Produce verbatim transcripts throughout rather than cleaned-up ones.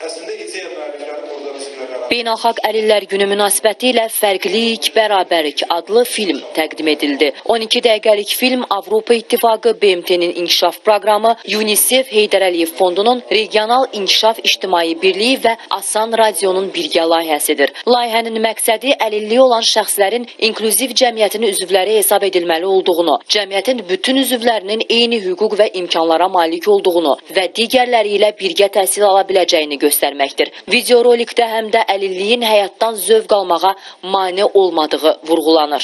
Beynəlxalq Əlillər Günü münasibətilə Fərqlilik, Bərabərlik adlı film təqdim edildi. on iki dəqiqəlik film Avropa İttifaqı, B M T'nin inkişaf proqramı, UNICEF, Heydər Əliyev Fondunun Regional İnkişaf İctimai Birliyi və Asan Radionun birgə layihəsidir. Layihənin məqsədi əlilliyi olan şəxslərin inklüziv cəmiyyətin üzvləri hesab edilməli olduğunu, cəmiyyətin bütün üzvlərinin eyni hüquq və imkanlara malik olduğunu və digərləri ilə birgə təhsil ala biləcəyini göstərməkdir. Videorolikdə həm də əlilliyin həyatdan zövq almağa mane olmadığı vurğulanır.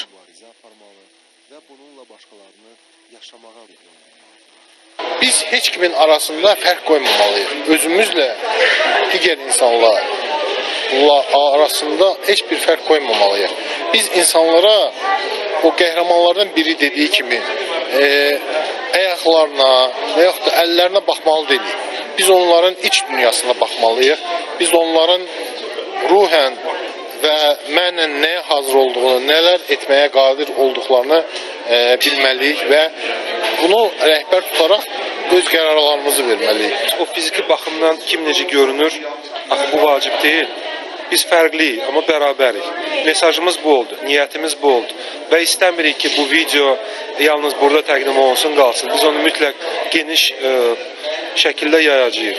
Biz heç kimin arasında fərq qoymamalıyıq. Özümüzlə digər insanlar arasında heç bir fərq qoymamalıyıq. Biz insanlara o qəhrəmanlardan biri dediyi kimi e, ayaqlarına və yaxud da əllərinə baxmalı deyilik. Biz onların iç dünyasına baxmalıyıq. Biz onların ruhən və mənən nəyə hazır olduğunu, nələr etməyə qadir olduqlarını e, bilməliyik və bunu rəhbər tutaraq öz qərarlarımızı verməliyik. O fiziki baxımdan kim necə görünür, axı bu vacib deyil. Biz fərqliyik, amma bərabərik. Mesajımız bu oldu, niyyətimiz bu oldu. Və istəmirik ki, bu video yalnız burada təqdim olunsun, qalsın. Biz onu mütləq geniş e, şəkildə yayacağıq.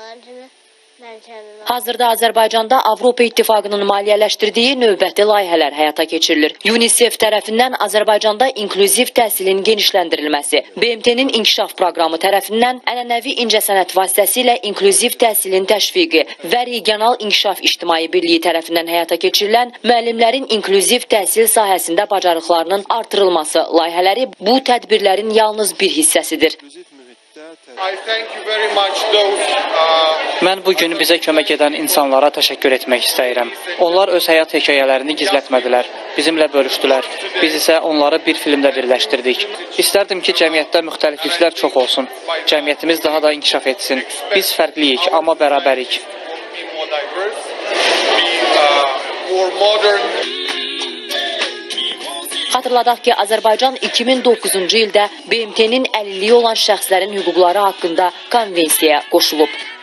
Hazırda Azərbaycanda Avropa İttifaqının maliyyələşdirdiyi növbəti layihələr həyata keçirilir. UNICEF tərəfindən Azərbaycanda inklüziv təhsilin genişləndirilməsi, B M T'nin inkişaf proqramı tərəfindən ənənəvi incəsənət vasitəsilə inklüziv təhsilin təşviqi və Regional İnkişaf İctimai Birliyi tərəfindən həyata keçirilən müəllimlərin inklüziv təhsil sahəsində bacarıqlarının artırılması layihələri bu tədbirlərin yalnız bir hissəsidir. Mən bu gün bizə kömək edən insanlara təşəkkür etmək istəyirəm. Onlar öz həyat hekayələrini gizlətmədilər, bizimlə bölüşdülər. Biz isə onları bir filmdə birləşdirdik. İstərdim ki, cəmiyyətdə müxtəlifliklər çox olsun. Cəmiyyətimiz daha da inkişaf etsin. Biz fərqliyik, amma bərabərik. Xatırladaq ki, Azərbaycan iki min doqquzuncu ildə B M T'nin əlilliyi olan şəxslərin hüquqları haqqında konvensiyaya qoşulub.